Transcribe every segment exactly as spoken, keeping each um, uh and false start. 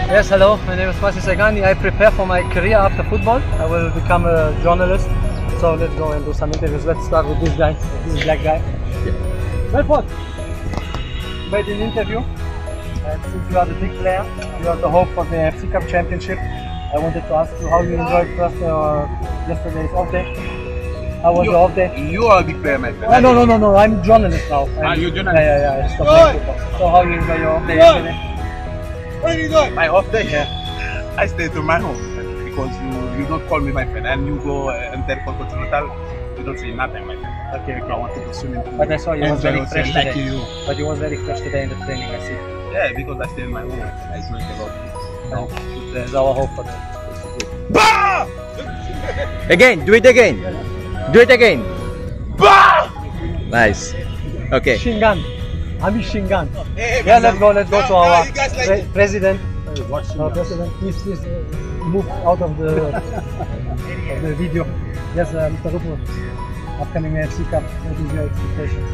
Yes, hello, my name is Masih Saegani. I prepare for my career after football. I will become a journalist. So let's go and do some interviews. Let's start with this guy, this black guy. Yeah. Belfort, made an interview. And since you are the big player, you are the hope for the F C Cup championship. I wanted to ask you how you enjoyed first uh, yesterday's off day. How was you, your off day? You are a big player, my friend. No, no, no, no, no. I'm a journalist now. I'm, Ah, you're a journalist? Yeah, yeah, yeah. I stopped playing football. So how you enjoy your off day yesterday? What are you doing? My off day? Yeah. I stay to my home because you you don't call me my friend and you go uh, Intercontinental. You don't say nothing, my friend. Okay, okay. I want to go swimming. But I saw you was very fresh like today. you. But you was very fresh today in the training, I see. Yeah, because I stay in my home. I drink a lot. No, there's our hope for that. Bah! Again, do it again. Do it again. Bah! Nice. Okay. Shingan. Ami Shingan. Hey, Yeah, let's go, let's go to our you guys like pre president. What's No, president, please, please uh, move out of the, of the video. Yes, uh, Mister Rupo, upcoming F C Cup, what is your expectations?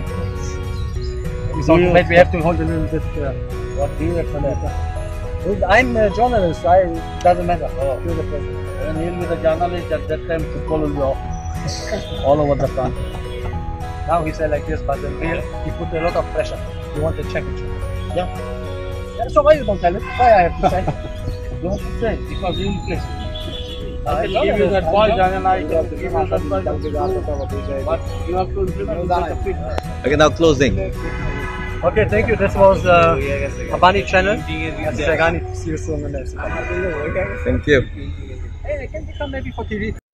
We thought maybe we have to hold a little bit. Uh, what do you expect? I'm a journalist, I doesn't matter. Oh. You're the president. When he'll be the journalist, at that time football will be off all over the front. Now he said like this, but in real, he put a lot of pressure. He want the championship. Yeah. Yeah, so why you don't tell it? Why I have to say? You have to say, because he will play. I I can give you that ball, and I can give you that ball. But you have to implement that fit. Okay, now closing. Okay, thank you. This was uh, Abani channel. Masih Saegani. See you soon in the next. Thank you. Hey, I can become maybe for T V.